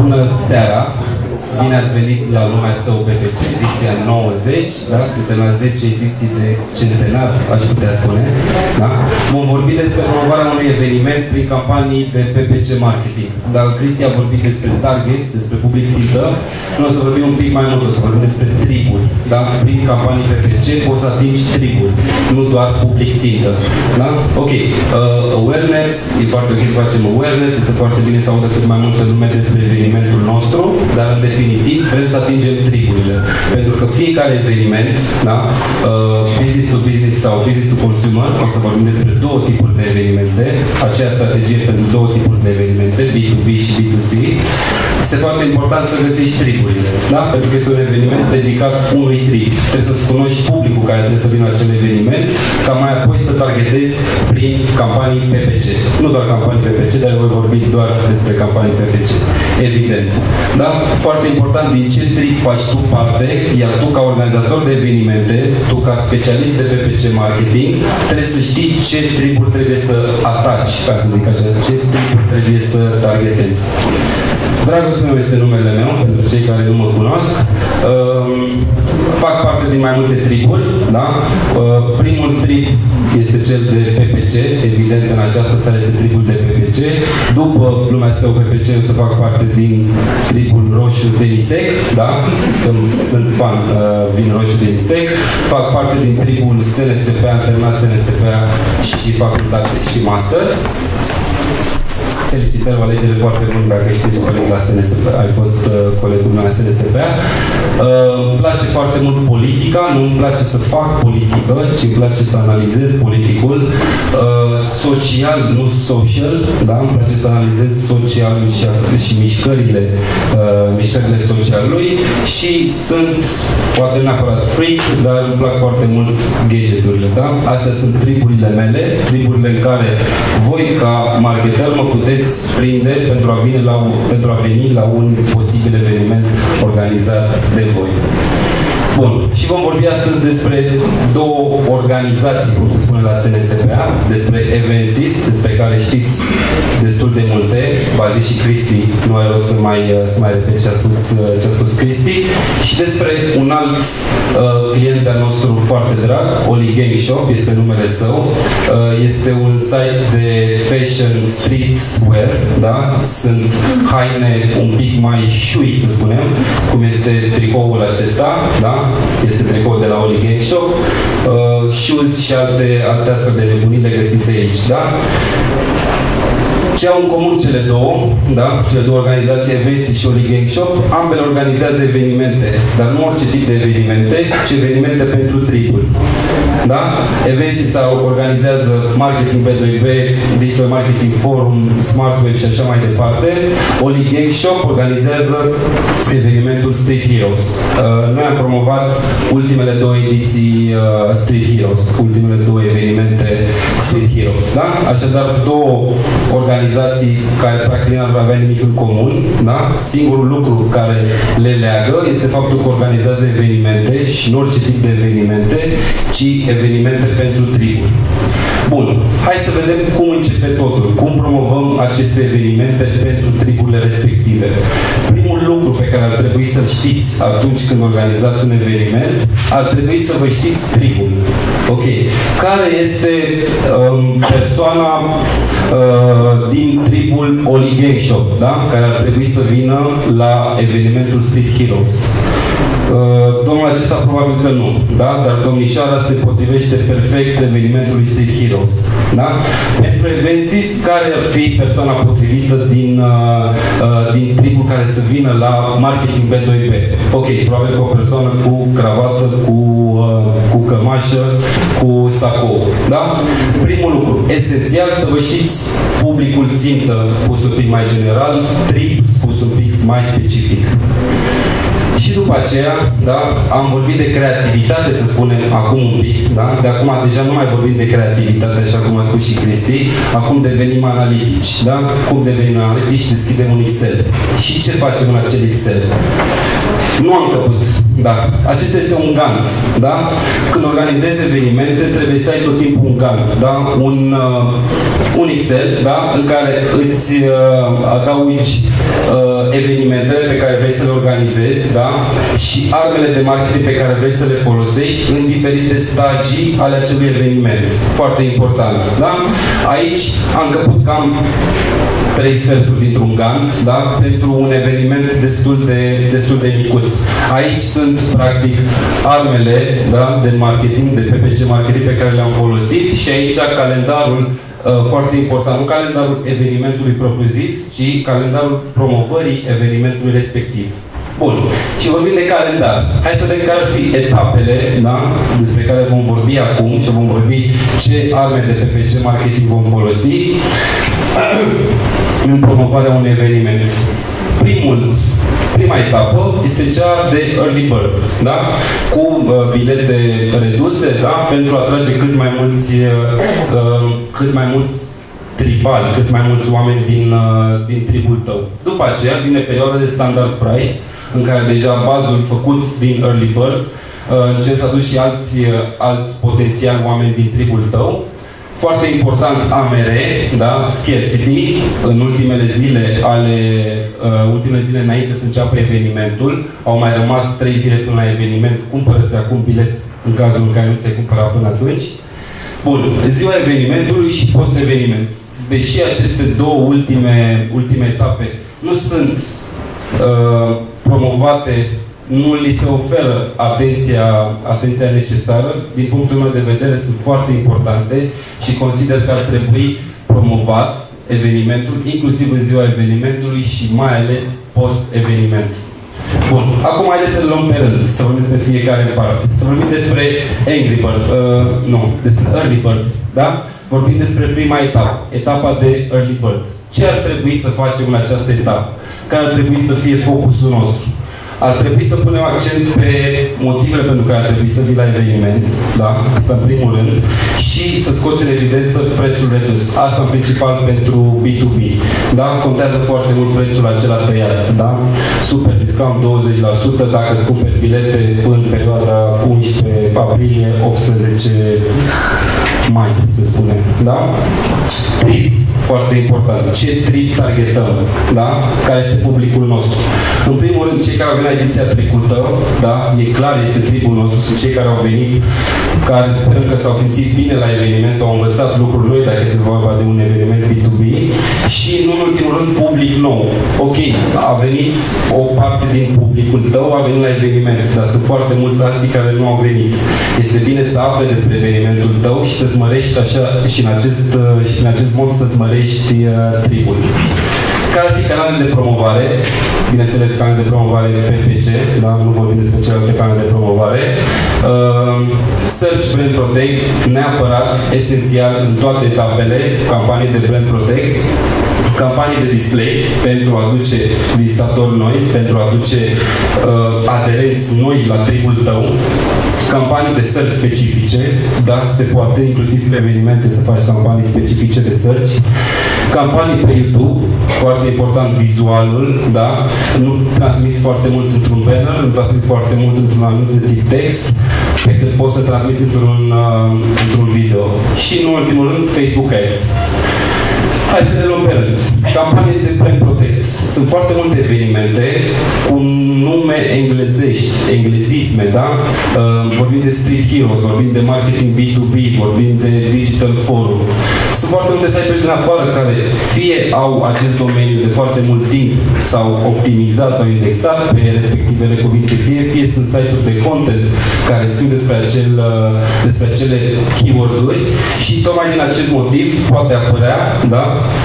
Bună seara! Bine ați venit la Lumea SEO PPC, ediția 90, da? Suntem la 10 ediții de centenar, aș putea spune, da? Vom vorbi despre promovarea unui eveniment prin campanii de PPC marketing. Dacă Cristi a vorbit despre target, despre public țintă, noi o să vorbim un pic mai mult, o să vorbim despre triburi, da? Prin campanii PPC poți să atingi triburi, nu doar public țintă, da? Ok, awareness, e foarte ok să facem awareness, este foarte bine să audă cât mai multă lume despre evenimentul nostru, dar în definitiv vrem să atingem triburile. Pentru că fiecare eveniment, da? Business to business sau business to consumer, o să vorbim despre două tipuri de evenimente, aceea strategie pentru două tipuri de evenimente, B2B și B2C, este foarte important să găsești triburile, da? Pentru că este un eveniment dedicat unui trib. Trebuie să-ți cunoști publicul care trebuie să vină la acel eveniment, ca mai apoi să targetezi prin campanii PPC. Nu doar campanii PPC, dar voi vorbi doar despre campanii PPC. Evident. Da? Foarte important din ce trib faci tu parte, iar tu ca organizator de evenimente, tu ca specialist de PPC marketing, trebuie să știi ce triburi trebuie să ataci, ca să zic așa, ce triburi trebuie să targetezi. Dragoș meu este numele meu, pentru cei care nu mă cunosc. Fac parte din mai multe triburi, da? Primul trib este cel de PPC, evident în această seară este tribul de PPC. După Lumea SEO PPC o să fac parte din tribul roșu de NISEC, da? Sunt fan vin roșu de NISEC. Fac parte din tribul SNSP, am terminat SNSP și facultate și master. Felicitări, o alegere foarte bună dacă știi coleg la SNSP, ai fost colegul meu la SNSP. Îmi place foarte mult politica, nu îmi place să fac politică, ci îmi place să analizez politicul. Social, nu social, da? Îmi place să analizez social și mișcările socialului și sunt, poate neapărat freak, dar îmi plac foarte mult gadgeturile, da? Astea sunt triburile mele, triburile în care voi ca marketer mă puteți prinde pentru a veni la un posibil eveniment organizat de voi. Bun. Și vom vorbi astăzi despre două organizații, cum se spune la SNSPA, despre Evensys, despre care știți destul de multe. V-a zis și Cristi, nu ai rost să mai repet ce a spus Cristi. Și despre un alt client al nostru foarte drag, Oli Gang Shop, este numele său. Este un site de fashion streetwear, da? Sunt haine un pic mai șui, să spunem, cum este tricoul acesta, da? Este tricou de la Oli Gang Shop, shoes și alte astfel de nebunii le găsiți aici, da? Ce au în comun cele două, da? Cele două organizații, Evensys și Oli Gang Shop, ambele organizează evenimente, dar nu orice tip de evenimente, ci evenimente pentru triburi. Da? Evensys organizează marketing B2B, digital marketing forum, smart web și așa mai departe. Oli Gang Shop organizează evenimentul Street Heroes. Noi am promovat ultimele două ediții Street Heroes, ultimele două evenimente Street Heroes. Da? Așadar, două organizații care practic nu ar avea nimic în comun. Da? Singurul lucru care le leagă este faptul că organizează evenimente și nu orice tip de evenimente, ci evenimente pentru triburi. Bun, hai să vedem cum începe totul, cum promovăm aceste evenimente pentru triburile respective. Primul lucru pe care ar trebui să-l știți atunci când organizați un eveniment, ar trebui să vă știți tribul. Ok. Care este persoana din tribul Oli Gang Shop, da? Care ar trebui să vină la evenimentul Street Heroes? Domnul acesta probabil că nu, da? Dar domnișoara se potrivește perfect evenimentului Street Heroes, da? Pentru Evensys, care ar fi persoana potrivită din tribul care să vină la marketing B2B? Ok, probabil că o persoană cu cravată, cu cămașă, cu sacou, da? Primul lucru, esențial să vă știți publicul țintă, spus un pic mai general, trib, spus un pic mai specific. Și după aceea, da, am vorbit de creativitate, să spunem, acum un pic, da? De acum deja nu mai vorbim de creativitate, așa cum a spus și Cristi, acum devenim analitici, da? Cum devenim analitici? Deschidem un Excel. Și ce facem în acel Excel? Nu am căput, da. Acesta este un Gantt, da? Când organizezi evenimente, trebuie să ai tot timpul un Gantt, da? Un Excel, da? În care îți adaugi evenimentele pe care vrei să le organizezi, da? Și armele de marketing pe care vrei să le folosești în diferite stagii ale acelui eveniment. Foarte important, da? Aici am căput cam 3 sferturi dintr-un Gantt, da? Pentru un eveniment destul de micuț. Aici sunt, practic, armele, da? De marketing, de PPC marketing pe care le-am folosit și aici calendarul foarte important, nu calendarul evenimentului propriu-zis, ci calendarul promovării evenimentului respectiv. Bun. Și vorbim de calendar. Hai să vedem care ar fi etapele, da? Despre care vom vorbi acum și vom vorbi ce arme de PPC marketing vom folosi în promovarea unui eveniment. Prima etapă este cea de early bird, da? Cu bilete reduse, da? Pentru a atrage cât mai mulți tribali, cât mai mulți oameni din tribul tău. După aceea vine perioada de standard price, în care deja bazul făcut din early bird încerci să aduci și alți potențiali oameni din tribul tău. Foarte important, AMR, da? Scarcity, în ultimele zile înainte să înceapă evenimentul, au mai rămas 3 zile până la eveniment, cumpără-ți acum bilet în cazul în care nu ți-ai cumpărat până atunci. Bun, ziua evenimentului și post-eveniment. Deși aceste două ultime etape nu sunt promovate, nu li se oferă atenția necesară, din punctul meu de vedere sunt foarte importante și consider că ar trebui promovat evenimentul, inclusiv în ziua evenimentului și mai ales post-eveniment. Bun, acum haideți să le luăm pe rând, să vorbim despre fiecare parte. Să vorbim despre Angry Bird, despre Early Bird, da? Vorbim despre prima etapă, etapa de Early Bird. Ce ar trebui să facem în această etapă? Care ar trebui să fie focusul nostru? Ar trebui să punem accent pe motivele pentru care ar trebui să vii la eveniment, da? Asta în primul rând, și să scoți în evidență prețul redus. Asta în principal pentru B2B. Da? Contează foarte mult prețul acela tăiat, da? Super discount 20% dacă îți cumperi bilete în perioada 11 aprilie, 18 mai, să spunem, da? Trip, foarte important. Ce trip targetăm, da? Care este publicul nostru? În primul rând, cei care au venit la ediția trecută, da? E clar, este tripul nostru, sunt cei care au venit, care sperăm că s-au simțit bine la eveniment, s-au învățat lucruri noi, dacă este vorba de un eveniment B2B, și, nu în ultimul rând, public nou. Ok, a venit o parte din publicul tău, a venit la eveniment, dar sunt foarte mulți alții care nu au venit. Este bine să afle despre evenimentul tău și să-ți mărești așa, și în acest mod să-ți mărești tribul. Care ar fi canalele de promovare? Bineînțeles, canalele de promovare PPC, da? Nu vorbim despre celelalte canale de promovare. Search Brand Protect, neapărat, esențial în toate etapele, campanii de Brand Protect, campanii de display pentru a aduce vizitatori noi, pentru a aduce aderenți noi la tribul tău, campanii de search specifice, da, se poate inclusiv pe evenimente să faci campanii specifice de search, campanii pe YouTube, foarte important vizualul, da, nu transmiți foarte mult într-un banner, nu transmiți foarte mult într-un anunț de text, pe cât poți să transmiți într-un video. Și în ultimul rând, Facebook Ads. Hai să ne luăm pe rând. Campanii de Brand Protect. Sunt foarte multe evenimente cu nume englezești, englezisme, da? Vorbim de Street Heroes, vorbim de marketing B2B, vorbim de Digital Forum. Sunt foarte multe site-uri din afară care fie au acest domeniu de foarte mult timp sau optimizat sau indexat pe respectivele cuvinte cheie, fie sunt site-uri de content care scriu despre acele keyword-uri și tocmai din acest motiv poate apărea, da?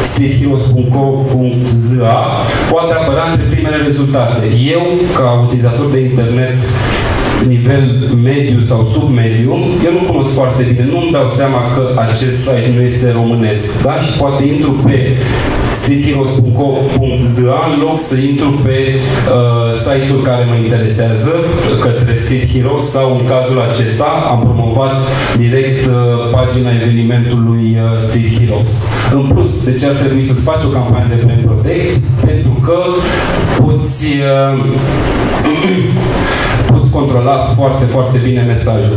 streetheroes.co.za poate apărea între primele rezultate. Eu, ca utilizator de internet nivel mediu sau submediu, eu nu cunosc foarte bine, nu-mi dau seama că acest site nu este românesc, da? Și poate intru pe streetheroes.co.za în loc să intru pe site-ul care mă interesează, către Street Heroes, sau în cazul acesta am promovat direct pagina evenimentului Street Heroes. În plus, de ce ar trebui să-ți faci o campanie de Brand Protect? Pentru că poți controla foarte, foarte bine mesajul.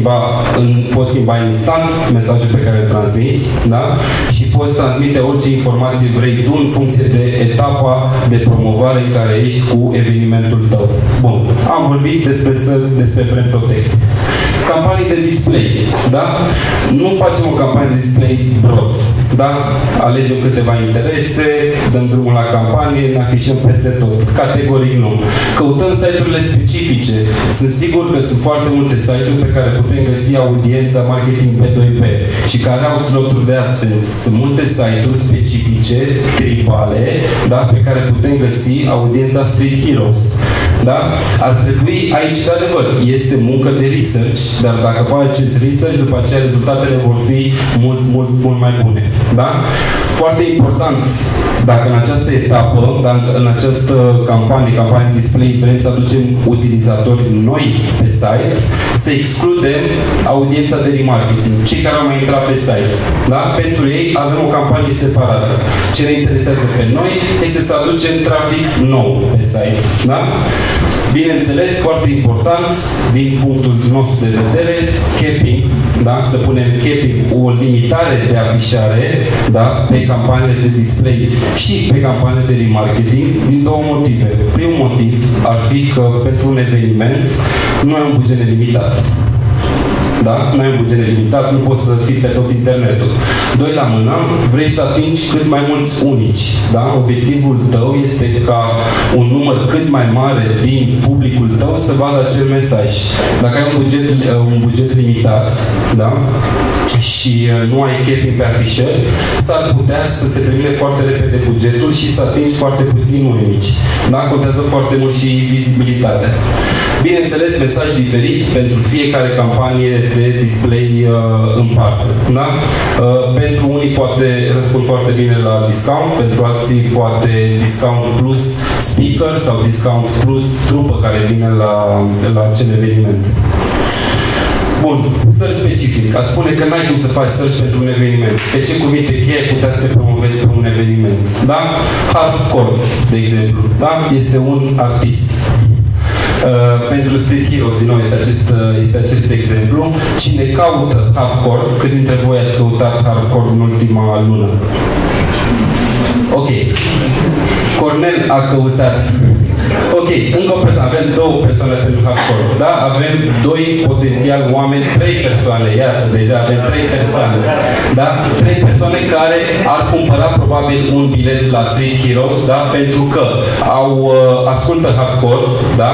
Poți schimba instant mesajul pe care îl transmiți, da? Și poți transmite orice informație vrei tu în funcție de etapa de promovare în care ești cu evenimentul tău. Bun. Am vorbit despre Brand Protect. Campanii de display, da? Nu facem o campanie de display broad, da? Alegem câteva interese, dăm drumul la campanie, ne afișăm peste tot. Categoric nu. Căutăm site-urile specifice. Sunt sigur că sunt foarte multe site-uri pe care putem găsi audiența marketing P2P și care au sloturi de AdSense. Sunt multe site-uri specifice, tribale, da? Pe care putem găsi audiența Street Heroes. Da? Ar trebui aici, de adevăr, este muncă de research, dar dacă faceți research, după aceea rezultatele vor fi mult mai bune. Da? Foarte important, dacă în această etapă, în această campanie display, vrem să aducem utilizatori noi pe site, să excludem audiența de remarketing, cei care au mai intrat pe site. Da? Pentru ei avem o campanie separată. Ce ne interesează pe noi este să aducem trafic nou pe site. Da? Bineînțeles, foarte important, din punctul nostru de vedere, capping, da? Să punem capping, o limitare de afișare, da? Pe campaniile de display și pe campaniile de remarketing, din două motive. Primul motiv ar fi că pentru un eveniment nu ai un buget nelimitat. Da? Nu ai un buget limitat, nu poți să fii pe tot internetul. Doi la mână, vrei să atingi cât mai mulți unici. Da? Obiectivul tău este ca un număr cât mai mare din publicul tău să vadă acel mesaj. Dacă ai un buget limitat, da? Și nu ai capping pe afișări, s-ar putea să se termine foarte repede bugetul și să atingi foarte puțin unici. Da? Contează foarte mult și vizibilitatea. Bineînțeles, mesaj diferit pentru fiecare campanie de display în parte. Da? Pentru unii poate răspund foarte bine la discount, pentru alții poate discount plus speaker sau discount plus trupă care vine la acel eveniment. Bun, search specific. Ați spune că n-ai cum să faci search pentru un eveniment. Pe ce cuvinte cheie ai putea să te promovezi pe un eveniment? Da? Hardcore, de exemplu. Da? Este un artist. Pentru Street Heroes, din nou, este acest exemplu. Cine caută hardcore, câți dintre voi ați căutat hardcore în ultima lună? Ok. Cornel a căutat. Ok, încă o persoană. Avem două persoane pentru hardcore. Da? Avem doi potențial oameni, trei persoane. Iată, deja avem trei persoane. Da? Trei persoane care ar cumpăra probabil un bilet la Street Heroes, da? Pentru că ascultă hardcore, da?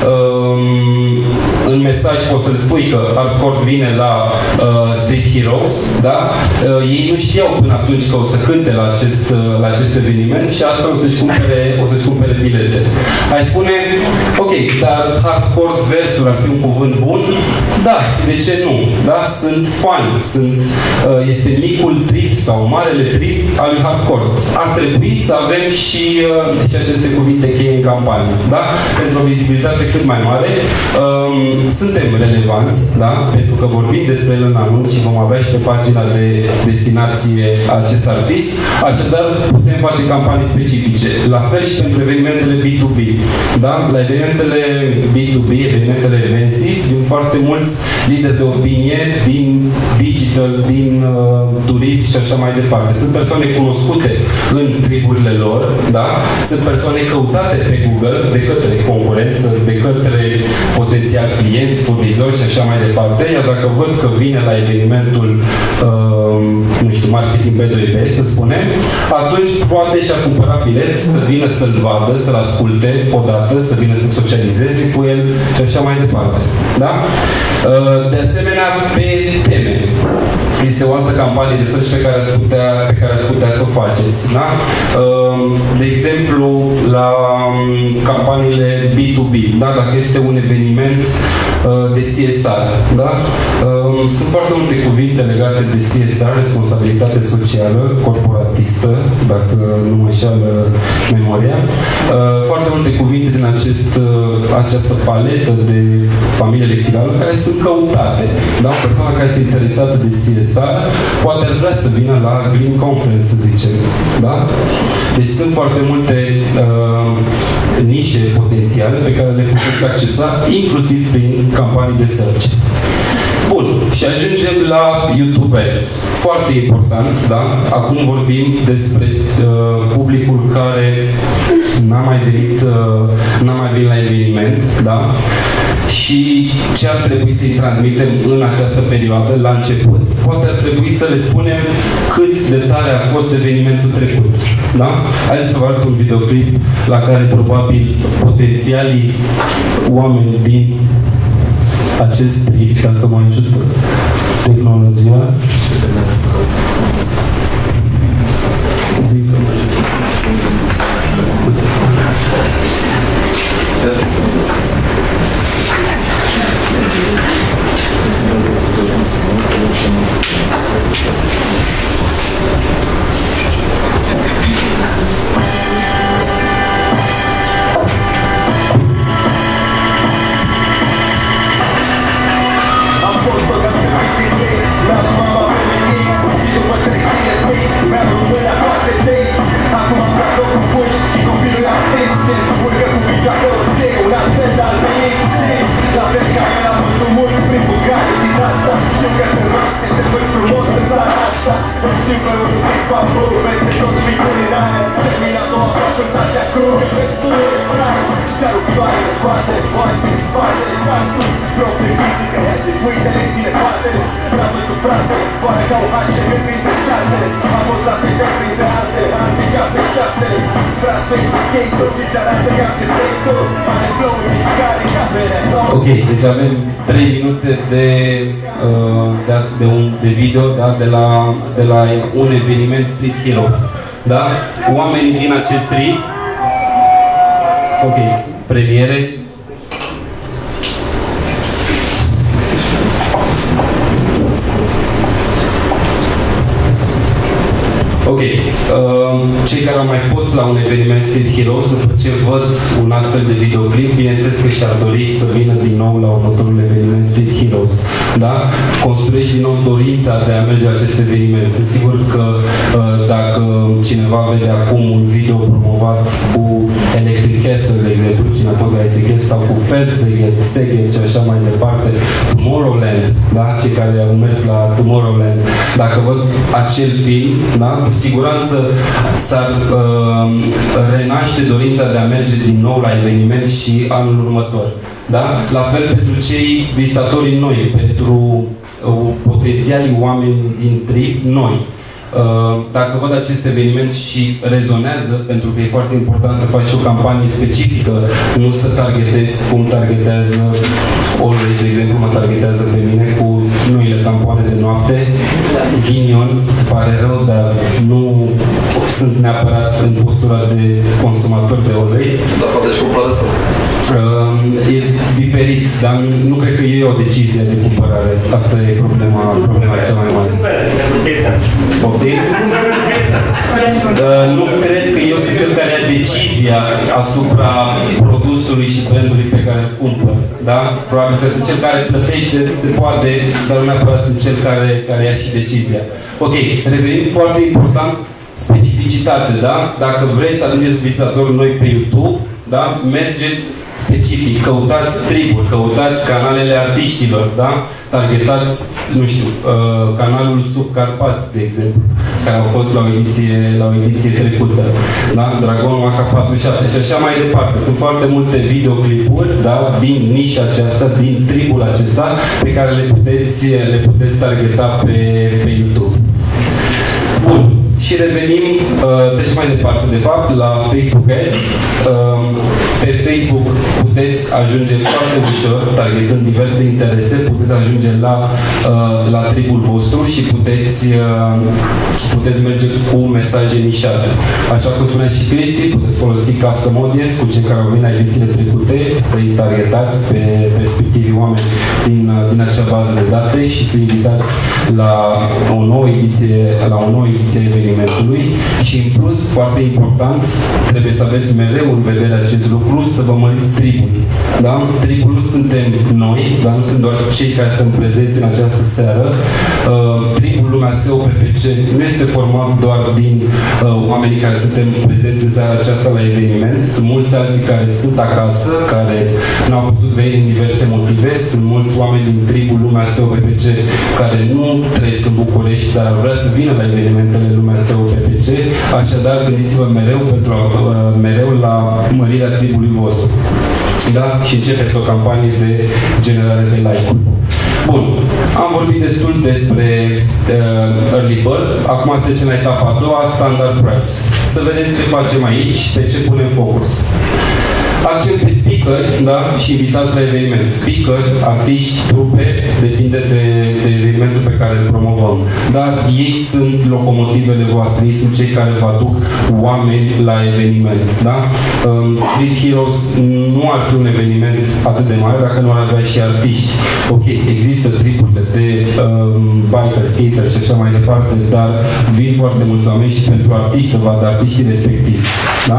În mesaj poți să-l spui că hardcore vine la Street Heroes, da? Ei nu știau până atunci că o să cânte la acest eveniment și astfel o să-și cumpere bilete. Ai spune, ok, dar hardcore versuri ar fi un cuvânt bun? Da, de ce nu? Da? Sunt fani, este micul trip sau marele trip al lui hardcore. Ar trebui să avem și aceste cuvinte cheie în campanie, da? Pentru o vizibilitate cât mai mare. Suntem relevanți, da? Pentru că vorbim despre el în anunț și vom avea și pe pagina de destinație acest artist. Așadar, putem face campanii specifice. La fel și pentru evenimentele B2B. Da? La evenimentele B2B, evenimentele Evensis, vin foarte mulți lideri de opinie din digital, din turism și așa mai departe. Sunt persoane cunoscute în triburile lor, da? Sunt persoane căutate pe Google de către concurență, de către potențial clienți, furnizori și așa mai departe, iar dacă văd că vine la evenimentul nu știu, marketing B2B, să spunem, atunci poate și-a cumpărat bilet să vină să-l vadă, să-l asculte odată, să vină să socializeze cu el și așa mai departe. Da? De asemenea, pe teme. Este o altă campanie de search pe care ați putea să o faceți. Da? De exemplu, la campaniile B2B, da? Dacă este un eveniment de CSR, da? Sunt foarte multe cuvinte legate de CSR, responsabilitate socială, corporatistă, dacă nu mă înșeală memoria. Foarte multe cuvinte din această paletă de familie lexicală care sunt căutate. Da? O persoană care este interesată de CSR poate ar vrea să vină la Green Conference, să zicem. Da? Deci sunt foarte multe nișe potențiale pe care le puteți puteți accesa inclusiv prin campanii de search. Bun, și ajungem la YouTube Ads. Foarte important, da? Acum vorbim despre publicul care n-a mai venit la eveniment, da? Și ce ar trebui să-i transmitem în această perioadă, la început. Poate ar trebui să le spunem cât de tare a fost evenimentul trecut. Da? Haideți să vă arăt un videoclip la care probabil potențialii oameni din acest trip, dacă mă ajută tehnologia, zic. Ok, deci avem 3 minute de video, da, de la un eveniment Street Heroes. Da? Oamenii din acest trip. Ok, premiere. Ok, cei care au mai fost la un eveniment Street Heroes, după ce văd un astfel de videoclip, bineînțeles că și-ar dori să vină din nou la următorul eveniment Street Heroes. Da? Construiești din nou dorința de a merge la acest eveniment. Sunt sigur că dacă cineva vede acum un video promovat cu Electric Castle, de exemplu, cine a fost la Electric Castle, sau cu Szeged și așa mai departe, Tomorrowland, da? Cei care au mers la Tomorrowland, dacă văd acel film, da? Cu siguranță s-ar renaște dorința de a merge din nou la eveniment și anul următor. Da? La fel pentru cei vizitatori noi, pentru potențialii oameni din trip noi. Dacă văd acest eveniment și rezonează, pentru că e foarte important să faci o campanie specifică, nu să targetezi cum targetează Always, de exemplu, mă targetează pe mine cu noile tampoane de noapte. Ghinion, pare rău, dar nu sunt neapărat în postura de consumator de Always. Dar poate și cumpărător. E diferit, dar nu cred că e o decizie de cumpărare. Asta e problema cea mai mare. Nu cred că eu sunt cel care ia decizia asupra produsului și brandului pe care îl cumpăr. Da? Probabil că sunt cel care plătește, se poate, dar nu neapărat sunt cel care ia și decizia. Ok, revenind, foarte important, specificitate, da? Dacă vreți să aduceți vizitatori noi pe YouTube, da? Mergeți specific, căutați triburi, căutați canalele artiștilor, da? Targetați, nu știu, canalul Subcarpați, de exemplu, care au fost la o ediție trecută, da? Dragonul AK47 și așa mai departe. Sunt foarte multe videoclipuri, da? Din nișa aceasta, din tribul acesta, pe care le puteți targeta pe YouTube. Bun. Și revenim, trecem mai departe, de fapt, la Facebook Ads. Pe Facebook puteți ajunge foarte ușor, targetând diverse interese, puteți ajunge la tribul vostru și puteți merge cu mesaje nișate. Așa cum spunea și Cristi, puteți folosi custom audience cu cei care au venit la edițiile trecute, să-i targetați pe respectivii oameni din acea bază de date și să-i invitați la o nouă ediție evenimentului. Și în plus, foarte important, trebuie să aveți mereu în vedere acest lucru, să vă măriți tribul. Da? Tribul nu suntem noi, dar nu suntem doar cei care suntem prezenți în această seară. Tribul Lumea SEO PPC nu este format doar din oamenii care suntem prezenți în seara aceasta la eveniment. Sunt mulți alții care sunt acasă, care nu au putut veni din diverse motive. Sunt mulți oameni din tribul Lumea SEO PPC care nu trăiesc în București, dar ar vrea să vină la evenimentele Lumea SEO PPC. Așadar, gândiți-vă mereu la mărirea tribului vostru. Da? Și începeți o campanie de generare de like-uri. Bun, am vorbit destul despre Early Bird, acum trecem la etapa a doua, Standard Price. Să vedem ce facem aici, pe ce punem focus. Accent pe speaker, da? Și invitați la eveniment. Speaker, artiști, trupe, depinde de evenimentul pe care îl promovăm. Dar ei sunt locomotivele voastre, ei sunt cei care vă aduc oameni la eveniment. Da? Street Heroes nu ar fi un eveniment atât de mare dacă nu ar avea și artiști. Ok, există tripurile de biker, skater și așa mai departe, dar vin foarte mulți oameni și pentru artiști să vadă artiștii respectivi. Da?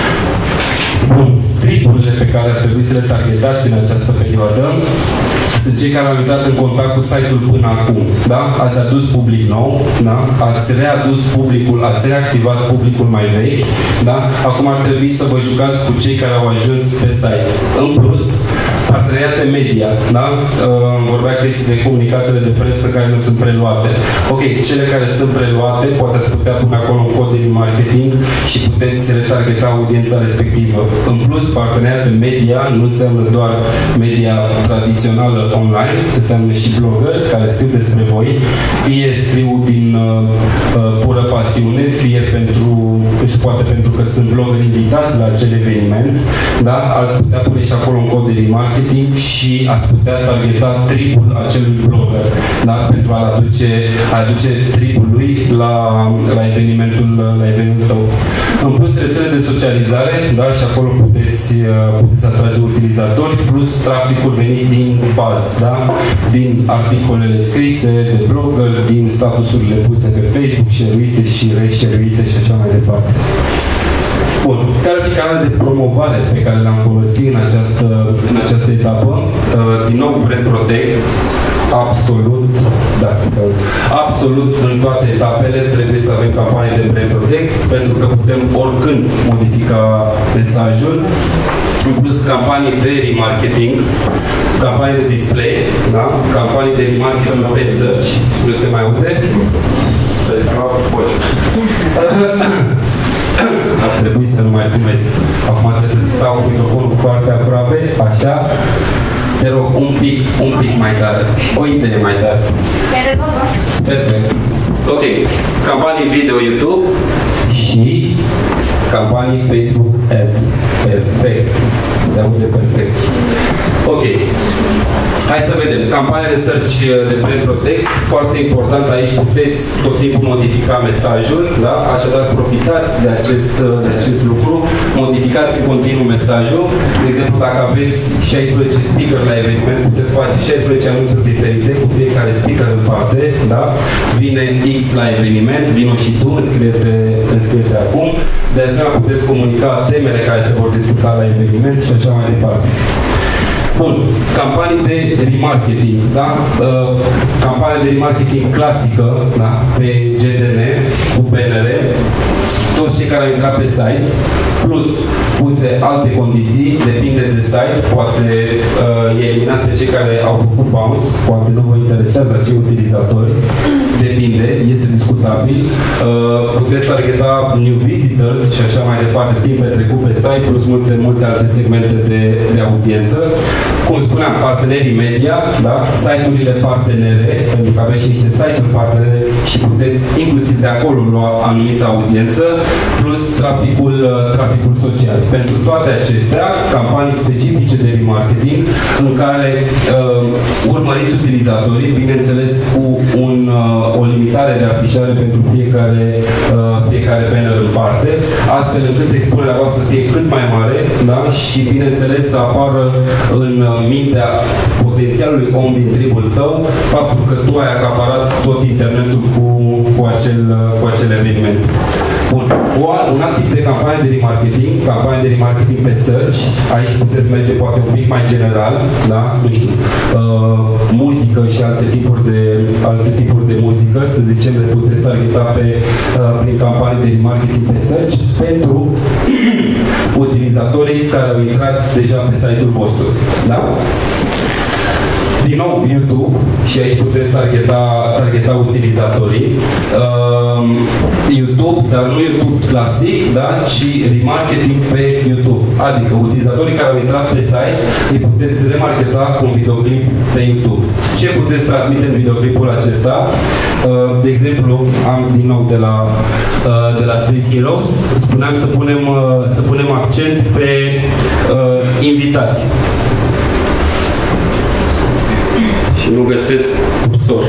Bun, tripurile pe care ar trebui să le targetați în această perioadă sunt cei care au intrat în contact cu site-ul până acum. Da? Ați adus public nou, da? Ați readus publicul, ați reactivat publicul mai vechi. Da? Acum ar trebui să vă jucați cu cei care au ajuns pe site. În plus, parteneriate media. Da? Vorbea Cristi de comunicatele de presă care nu sunt preluate. Ok, cele care sunt preluate, poate ați putea pune acolo un cod de marketing și puteți retargeta audiența respectivă. În plus, parteneriate media nu înseamnă doar media tradițională online, înseamnă și blogări care scriu despre voi, fie scriu din pură pasiune, fie poate pentru că sunt blogări invitați la acel eveniment, da? Ați putea pune și acolo un cod de marketing și ați putea targeta tribul acelui blogger, da? Pentru a aduce tribul lui la evenimentul tău. În plus, rețele de socializare, da? Și acolo puteți atrage utilizatori, plus traficul venit din bază, da? Din articolele scrise de blogger, din statusurile puse pe Facebook, share-uite și re-share-uite și așa mai departe. Bun. Care ar fi canalele de promovare pe care le-am folosit în această etapă? Din nou, Brand Protect. Absolut în toate etapele trebuie să avem campanii de Brand Protect, pentru că putem oricând modifica mesajul. În plus, campanii de remarketing, campanii de display, da? Campanii de remarketing pe search. Nu se mai aude? Ar trebui să nu mai fumez. Acum trebuie să stau cu microfonul foarte aproape, așa. Te rog, un pic mai tare. O idee mai tare. Se rezolvă. Perfect. Ok. Campanii video YouTube și campanii Facebook Ads. Perfect. Se aude perfect. Ok. Hai să vedem. Campania de search de Brand Protect. Foarte important, aici puteți tot timpul modifica mesajul. Da? Așadar, profitați de acest lucru. Modificați în continuu mesajul. De exemplu, dacă aveți 16 speaker la eveniment, puteți face 16 anunțuri diferite cu fiecare speaker în parte. Da? Vine X la eveniment, vino și tu, înscrie-te acum. De asemenea, puteți comunica temele care se vor discuta la eveniment și așa mai departe. Bun. Campanii de remarketing, da? Campania de remarketing clasică, da? Pe GDN, cu PNR, toți cei care au intrat pe site, plus puse alte condiții, depinde de site, poate eliminați pe cei care au făcut bounce, poate nu vă interesează acei utilizatori, depinde, este discutabil. Puteți targeta new visitors și așa mai departe, timp petrecut pe site, plus multe alte segmente de audiență. Cum spuneam, partenerii media, da? Site-urile partenere, pentru că aveți și niște site-uri partenere și puteți inclusiv de acolo lua anumită audiență, plus traficul social. Pentru toate acestea, campanii specifice de remarketing în care urmăriți utilizatorii, bineînțeles cu o limitare de afișare pentru fiecare banner în parte, astfel încât expunerea voastră să fie cât mai mare, da? Și bineînțeles să apară în mintea potențialului om din tribul tău faptul că tu ai acaparat tot internetul cu acel eveniment. Bun. Un alt tip de campanie de remarketing, campanie de remarketing pe search, aici puteți merge poate un pic mai general, da? Nu știu, muzică și alte tipuri de muzică, să zicem, le puteți targeta prin campanii de remarketing pe search pentru utilizatorii care au intrat deja pe site-ul vostru, da? Din nou, YouTube, și aici puteți targeta utilizatorii. YouTube, dar nu YouTube clasic, da? Ci remarketing pe YouTube. Adică utilizatorii care au intrat pe site, îi puteți remarketa cu un videoclip pe YouTube. Ce puteți transmite în videoclipul acesta? De exemplu, am din nou de la Street Heroes, spuneam să punem accent pe invitați. Și nu găsesc cursor.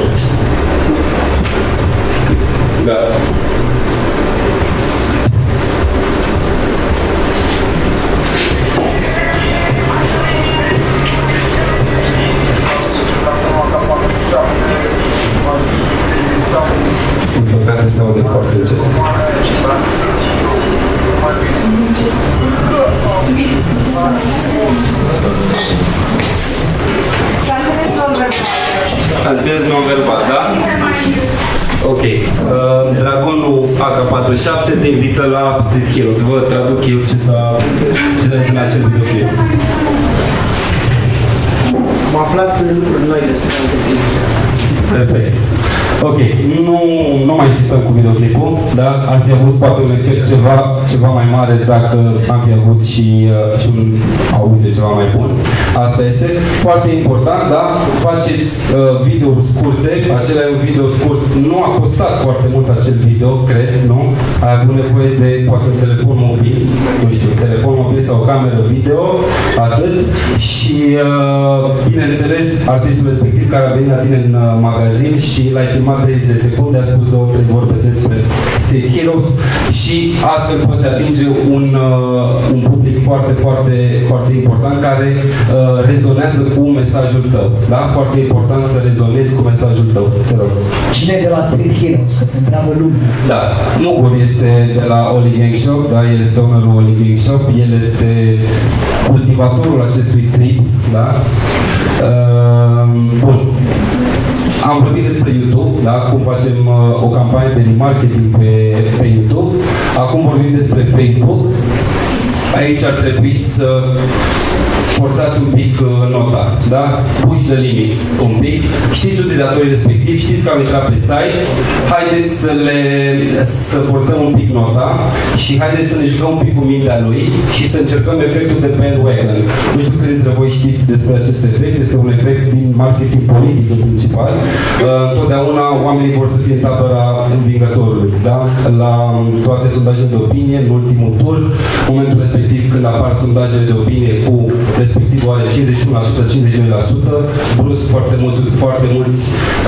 Gata. În păcate se aude foarte încet. S-a înțeles non-verbal, da? Ok. Dragonul AK-47 te invită la Street Heroes. Vă traduc eu ce este în acel videoclip. Am aflat lucruri noi despre alte filme. Perfect. Ok, nu mai insistăm cu videoclipul, da? Ar fi avut poate un efect ceva mai mare dacă am fi avut și un audio ceva mai bun. Asta este foarte important, da? Faceți videouri scurte, acela e un video scurt, nu a costat foarte mult acel video, cred, nu? Ai avut nevoie de poate un telefon mobil, nu știu, telefon mobil sau o cameră video, atât, și bineînțeles, artistul respectiv care a venit la tine în magazin și l-ai filmat 30 de secunde, a spus 2-3 vorbe despre Street Heroes și astfel poți atinge un public foarte, foarte, foarte important care rezonează cu mesajul tău. Da? Foarte important să rezonezi cu mesajul tău. Te rog. Cine e de la Street Heroes? Că se întreabă lumea. Da. Mugur este de la Oli Gang Shop, da? El este ownerul Oli Gang Shop, el este cultivatorul acestui trip, da? Bun. Am vorbit despre YouTube, da? Cum facem o campanie de remarketing pe YouTube. Acum vorbim despre Facebook. Aici ar trebui să forțați un pic nota, da? Push the limits un pic. Știți utilizatorii respectivi, știți că au intrat pe site, haideți să forțăm un pic nota și haideți să ne jucăm un pic cu mintea lui și să încercăm efectul de bandwagon. Nu știu cât dintre voi știți despre acest efect, este un efect din marketing politic în principal. Întotdeauna oamenii vor să fie în tabăra învingătorului, da? La toate sondajele de opinie, în ultimul tur, momentul respectiv când apar sondajele de opinie cu respectiv are 51%, 52%, brusc foarte mulți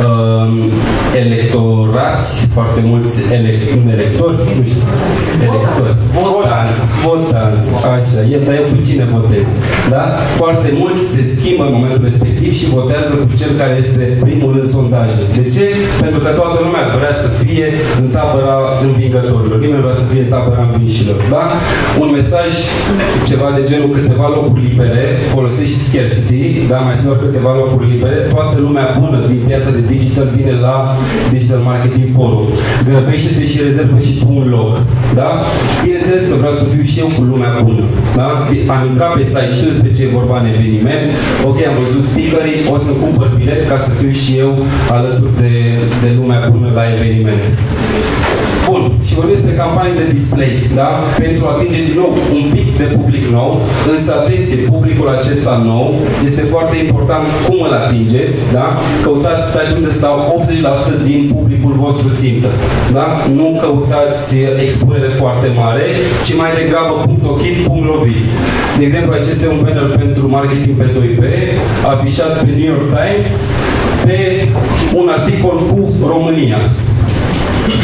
electorați, foarte mulți electori, nu știu, electori, votanți, așa, dar eu cu cine votez, da? Foarte mulți se schimbă în momentul respectiv și votează cu cel care este primul în sondaje. De ce? Pentru că toată lumea vrea să fie în tabăra învingătorilor, nimeni vrea să fie în tabăra învinșilor, da? Un mesaj, ceva de genul câteva locuri libere, folosești scarcity, da? Mai sunt doar câteva locuri libere, toată lumea bună din piața de digital vine la Digital Marketing Forum. Grăbește-te și rezervă și tu un loc, da? Bineînțeles că vreau să fiu și eu cu lumea bună, da? Am intrat pe site, știu despre ce e vorba în eveniment, ok, am văzut speakerii, o să-mi cumpăr bilet ca să fiu și eu alături de lumea bună la eveniment. Bun, și vorbim despre campanii de display, da? Pentru a atinge din nou un pic de public nou, însă atenție, publicul acesta nou este foarte important cum îl atingeți, da? Căutați site unde stau 80% din publicul vostru țintă, da? Nu căutați expunere foarte mare, ci mai degrabă punct ochit, punct lovit. De exemplu, acesta este un banner pentru marketing pe 2P, afișat pe New York Times, pe un articol cu România.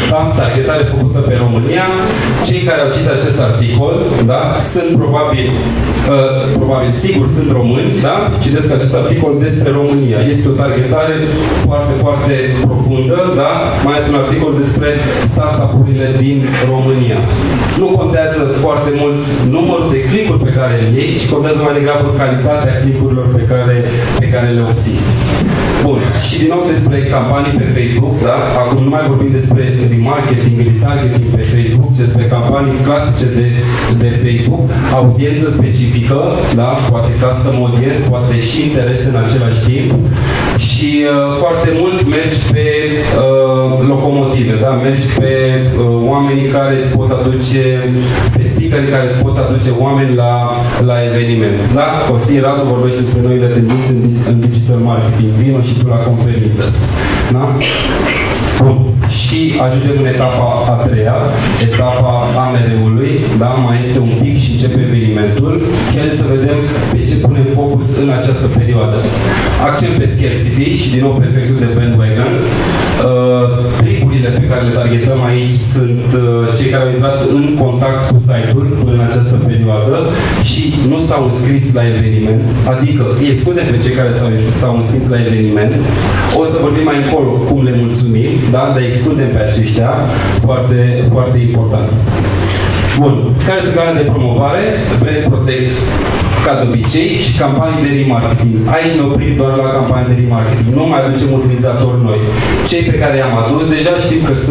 da? Targetare făcută pe România. Cei care au citit acest articol, da? Sunt probabil, sigur sunt români, da? Citesc acest articol despre România. Este o targetare foarte, foarte profundă, da? Mai este un articol despre startup-urile din România. Nu contează foarte mult numărul de click-uri pe care le iei, ci contează mai degrabă calitatea click-urilor pe care le obții. Bun. Și din nou despre campanii pe Facebook, da? Acum nu mai vorbim despre remarketing, retargeting pe Facebook, ci despre campanii clasice de Facebook, audiență specifică, da? Poate custom audience, poate și interese în același timp și foarte mult mergi pe locomotive, da? Mergi pe oamenii care îți pot aduce, pe speakerii care îți pot aduce oameni la eveniment, da? Costin Radu vorbește despre noile tendințe în digital marketing. Vino și tu la conferință. Da? Bun. Și ajungem în etapa a treia, etapa AMR-ului, da? Mai este un pic și începe evenimentul. Haideți să vedem pe ce punem focus în această perioadă. Accent pe scarcity și din nou pe efectul de bandwagon. Triburile pe care le targetăm aici sunt cei care au intrat în contact cu site-ul în această perioadă și nu s-au înscris la eveniment, adică îi excludem pe cei care s-au înscris la eveniment. O să vorbim mai încolo cum le mulțumim, da? Dar excludem pe aceștia, foarte, foarte important. Bun. Care sunt canalele de promovare? Brand Protect, ca de obicei, și campanii de remarketing. Aici ne oprim doar la campanii de remarketing. Nu mai aducem utilizatori noi. Cei pe care i-am adus, deja știm că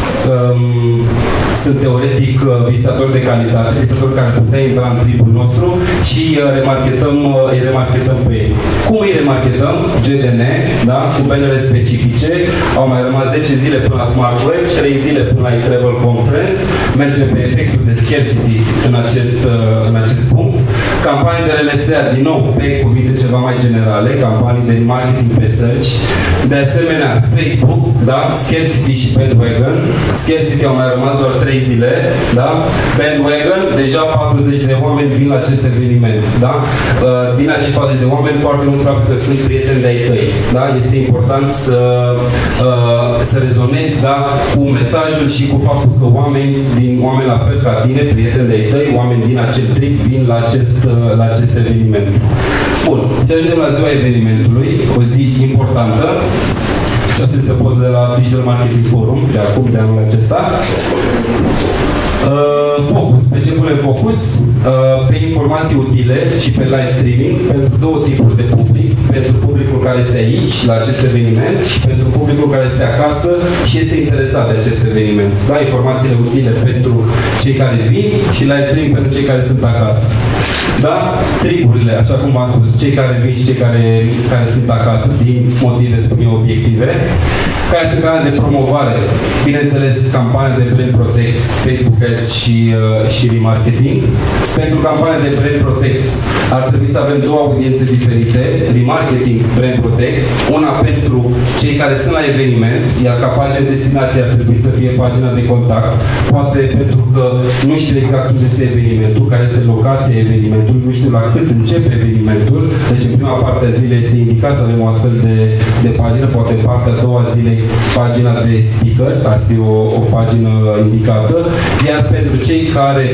sunt teoretic vizitatori de calitate, vizitatori care putea intra în tripul nostru și îi remarketăm pe ei. Cum îi remarketăm? GDN, da? Cu banere specifice. Au mai rămas 10 zile până la Smart Web, 3 zile până la e-Travel Conference. Mergem pe efectul de scarcity în acest punct. Campanii de RLSA, din nou, pe cuvinte ceva mai generale, campanii de marketing pe search. De asemenea, Facebook, da? Scarcity și bandwagon. Scarcity au mai rămas doar 3 zile, da? Bandwagon, deja 40 de oameni vin la acest eveniment, da? Din acești 40 de oameni, foarte mulți probabil că sunt prieteni de-ai tăi, da? Este important să rezonezi, da? Cu mesajul și cu faptul că oameni la fel ca tine, prieteni de-ai tăi, oameni din acel trip vin la acest eveniment. Bun, și ajungem la ziua evenimentului, o zi importantă. Și asta este poză de la Digital Marketing Forum, de acum, de anul acesta. Focus. Pe ce punem focus? Pe informații utile și pe live streaming pentru două tipuri de public. Pentru publicul care este aici, la acest eveniment, și pentru publicul care este acasă și este interesat de acest eveniment. Da? Informațiile utile pentru cei care vin și live streaming pentru cei care sunt acasă. Da? Triburile, așa cum v-am spus, cei care vin și cei care sunt acasă, din motive, spun eu, obiective. Care sunt canale de promovare? Bineînțeles, campanii de Brand Protect, Facebook Ads și remarketing. Pentru campania de Brand Protect ar trebui să avem două audiențe diferite, remarketing, Brand Protect, una pentru cei care sunt la eveniment, iar ca pagină de destinație ar trebui să fie pagina de contact, poate pentru că nu știu exact unde este evenimentul, care este locația evenimentului, nu știu la cât începe evenimentul, deci în prima parte a zilei este indicat să avem o astfel de pagină, poate în partea a doua zilei pagina de speaker, ar fi o pagină indicată, iar pentru cei care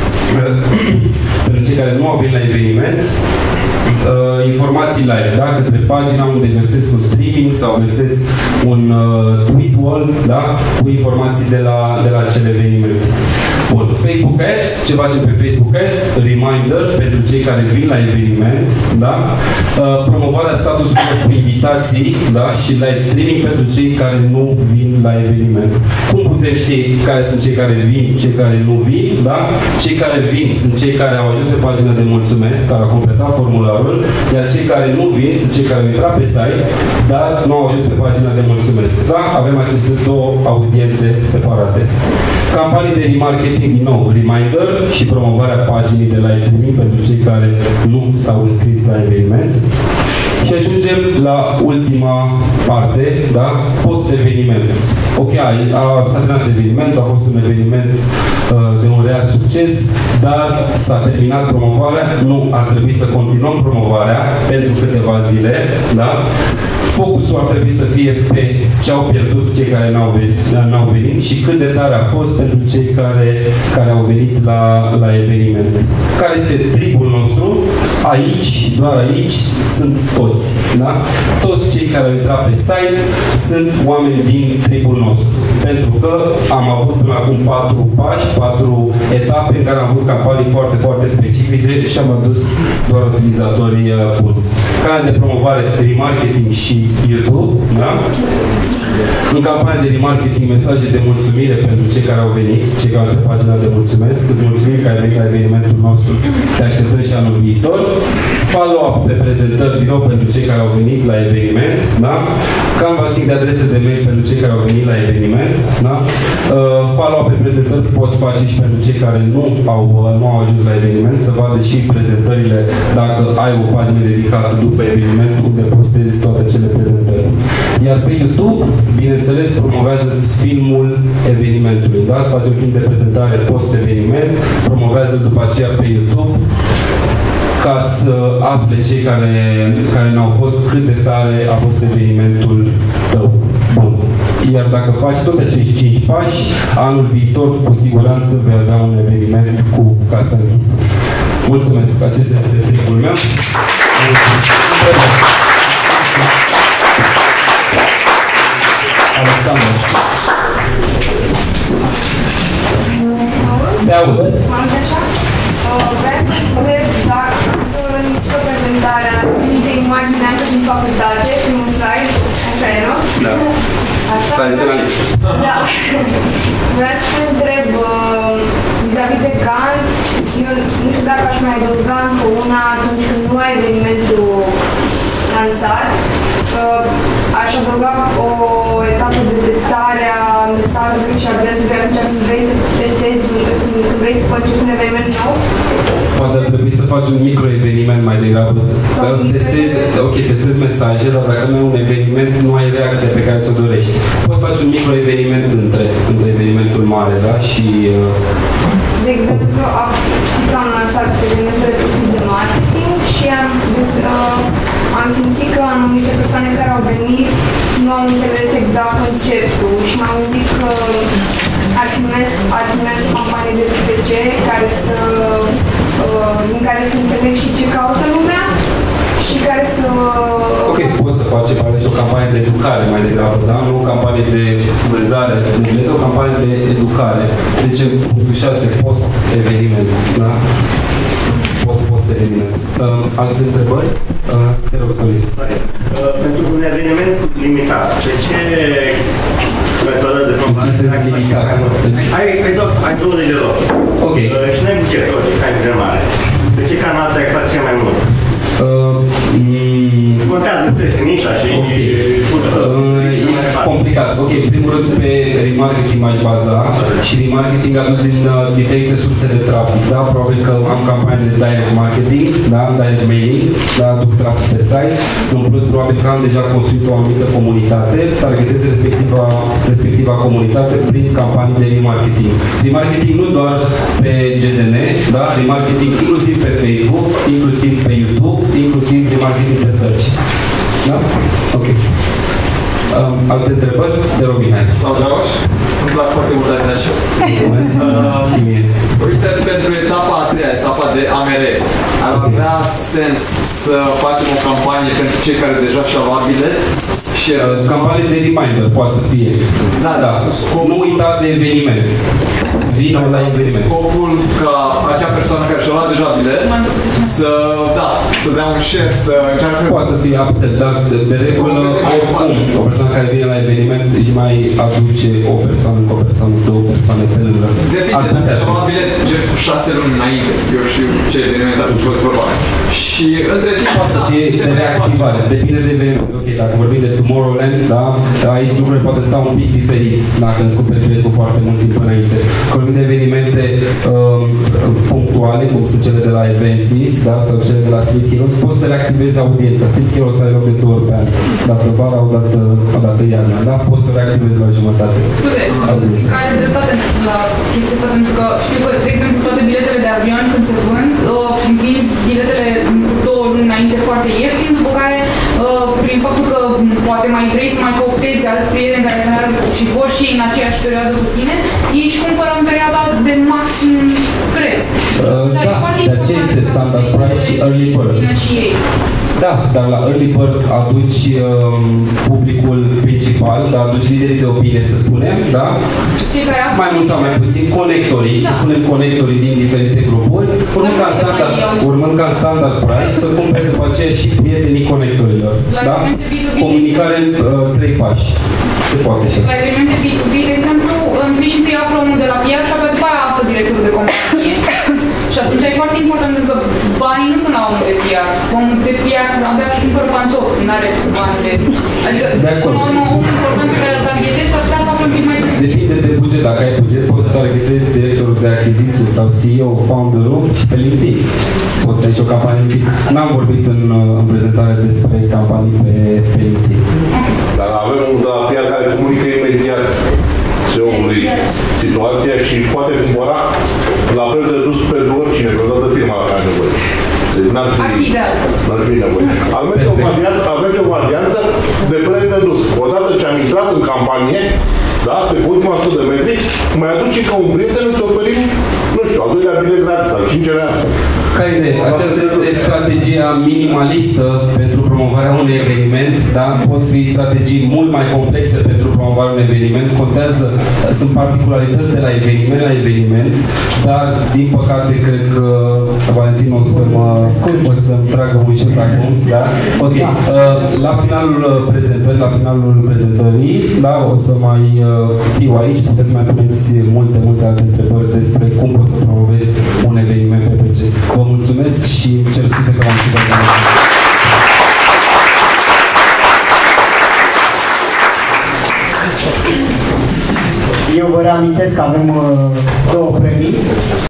nu au venit la eveniment, informații live, da? Către pagina unde găsesc un streaming sau găsesc un tweet wall, da? Cu informații de la acel eveniment. Bun. Facebook Ads, ce facem pe Facebook Ads? Reminder pentru cei care vin la eveniment, da? Promovarea statusului cu invitații, da? Și live streaming pentru cei care nu vin la eveniment. Cum putem ști care sunt cei care vin, cei care nu vin, da? Cei care vin sunt cei care au ajuns pe pagina de mulțumesc, care au completat formularul, iar cei care nu vin sunt cei care au intrat pe site, dar nu au ajuns pe pagina de mulțumesc. Da? Avem aceste două audiențe separate. Campanii de remarketing, din nou, reminder și promovarea paginii de live streaming pentru cei care nu s-au înscris la eveniment. Și ajungem la ultima parte, da? Post-eveniment. Ok, s-a terminat evenimentul, a fost un eveniment de un real succes, dar s-a terminat promovarea, nu ar trebui să continuăm promovarea pentru câteva zile, da? focusul ar trebui să fie pe ce au pierdut cei care n-au venit și cât de tare a fost pentru cei care au venit la eveniment. Care este tribul nostru? Aici, doar aici, sunt toți. Da? Toți cei care au intrat pe site sunt oameni din tribul nostru. Pentru că am avut până acum 4 pași, 4 etape în care am avut campanii foarte, foarte specifice și am adus doar utilizatorii buni. Canal de promovare, remarketing și YouTube. Da? În campania de remarketing, mesaje de mulțumire pentru cei care au venit, cei care au pe pagina de mulțumesc. Îți mulțumim că ai venit la evenimentul nostru. Te așteptăm și anul viitor. Follow-up pe prezentări din nou pentru cei care au venit la eveniment. Da? Canvassing de adrese de mail pentru cei care au venit la eveniment. Da? Follow-up pe prezentări poți face și pentru cei care nu au ajuns la eveniment, să vadă și prezentările dacă ai o pagină dedicată după eveniment unde postezi toate cele prezentări. Iar pe YouTube, bineînțeles, promovează-ți filmul evenimentului. Da? Îți faci un film de prezentare post-eveniment, promovează-l după aceea pe YouTube ca să afle cei care n-au fost cât de tare a fost evenimentul tău. Bun. Iar dacă faci toți acești 5 pași, anul viitor, cu siguranță, vei avea un eveniment cu casa închisă. Mulțumesc! Acesta este tricul meu. Alexandru. Te aud. Vreau să întreb dacă nici o prezentare de imaginea din facultate, primul slide, așa e, nu? Da. Așa? Tradiționalist. Da. Vreau să te întreb vis-a-vis de Gantt, eu nu știu dacă aș mai adăuga încă una atunci când nu ai evenimentul lansat. Aș adăuga o etapă de testare a mesajului și a brandului atunci când vrei să testezi, când vrei să faci un eveniment nou. Poate ar trebui să faci un micro-eveniment mai degrabă. Să testezi mesaje, dar dacă nu ai un eveniment, nu ai reacția pe care ți-o dorești. Poți face un micro-eveniment între evenimentul mare, da? Și... De exemplu, am lansat evenimentul respectiv de marketing și am simțit că anumite persoane care au venit nu au înțeles exact conceptul și m-am gândit că ar fi mers o campanie de PPC în care să înțeleg și ce caută lumea și care să... Ok, poți să faci o campanie de educare mai degrabă, da? Nu o campanie de vânzare de bilete, o campanie de educare. Deci, punctul 6, post-eveniment, da? Post-eveniment. Alte întrebări? Te rog, Sorin. Pentru un eveniment limitat, de ce metodă de promovare? Ai 20 de locuri. Ok. Și nu ai buget, ai buget mare. De ce canal te-ai extrat cel mai mult? Contează între și nișa și... E complicat. Ok, în primul rând pe remarketing m-aș baza și remarketing adus din diferite surse de trafic. Da? Probabil că am campanii de direct marketing, da? Direct mailing, da? Aduc trafic pe site. În plus, probabil că am deja construit o anumită comunitate, targetez respectiva comunitate prin campanii de remarketing. Remarketing nu doar pe GDN, da? Remarketing inclusiv pe Facebook, inclusiv pe YouTube, inclusiv remarketing pe search. Da? Ok. Alte întrebări? Te rog, Mihai. Sau Dragoș? Îmi plac foarte mult de așa. Mulțumesc. Și mie. Uite, pentru etapa a treia, etapa de AMR, ar avea sens să facem o campanie pentru cei care deja și-au luat bilet? Și campanie de reminder poate să fie. Da. Nu uita de eveniment. Vină la eveniment. Scopul ca acea persoană care și-a luat deja bilet să dea un share, să încearcă... Poate să fie upsell, dar de regulă o persoană care vine la eveniment își mai aduce o persoană, două persoane pe lângă. Depinde, dacă și-a luat bilet gen cu 6 luni înainte, eu știu ce eveniment ar fi fost vorba. Și între timp poate să fie de reactivare, depinde de eveniment. Ok, dacă vorbim de Tomorrowland, da, aici lucrurile poate sta un pic diferit dacă îți cumperi biletul foarte mult timp înainte. Vorbim de evenimente punctuale, cum sunt cele de la Evensis, da, sau cele de la Street Heroes, poți să reactivezi audiența. Street Heroes are loc de 2 ori pe an, dată vara, o dată iarna, da? Poți să reactivezi la jumătate. Scuze, are dreptate la chestia asta, pentru că știu că, de exemplu, toate biletele de avion când se vând, vinzi biletele 2 luni înainte foarte ieftin, după care, prin faptul că poate mai vrei să mai cooptezi alți prieteni care să meargă și vor și ei în aceeași perioadă cu tine, ei își cumpără în perioada de maxim preț. Da, de aceea este standard price și early bird. Și ei. Da, dar la early bird aduci publicul principal, dar aduci liderii de opinie, să spunem, da? Mai mult sau mai puțin conectorii, să spunem conectorii din diferite grupuri, urmând ca standard price să cumpere după aceea și prietenii conectorilor, da? Comunicare în 3 pași. Se poate și asta. La evenimente B2B, de exemplu, întâi și întâi află omul de la PR și apoi după aia află directorul de companie. Și atunci e foarte important pentru că banii nu sunt la omul de PR. Omul de PR abia își cumpără pantofi, nu are bani de... Adică, până la urmă, omul important pe care îl targetezi s-ar putea să află un pic mai târziu. Depinde de buget. Dacă ai buget, poți să targetezi directorul de achiziție sau CEO, founder-ul și pe LinkedIn. Poți să ai și o campanie LinkedIn. N-am vorbit în prezentare despre campanii pe LinkedIn. Dar avem un de la PR care comunică imediat CEO-ului situația și își poate cumpăra la preț redus pe oricine, pe toată firma la care are nevoie. Deci n-ar fi nevoie. Avem o variantă de preț redus. Odată ce am intrat în campanie, da, pe ultima 100 de metri, mai aduci ca un prieten, te oferim, nu știu, al doilea bilet gratis, al 5-lea. Care idee? Aceasta este strategia minimalistă pentru promovarea unui eveniment, da? Pot fi strategii mult mai complexe pentru promovarea unui eveniment, contează, sunt particularități de la eveniment, dar din păcate cred că Valentin o să-mi tragă un șut acum, da? Ok, la finalul prezentării, da, o să mai fiu aici, puteți mai puneți multe alte întrebări despre cum poți să promovezi un eveniment PPC. Vă mulțumesc și cer scuze că v-am ținut. Eu vă reamintesc că avem 2 premii.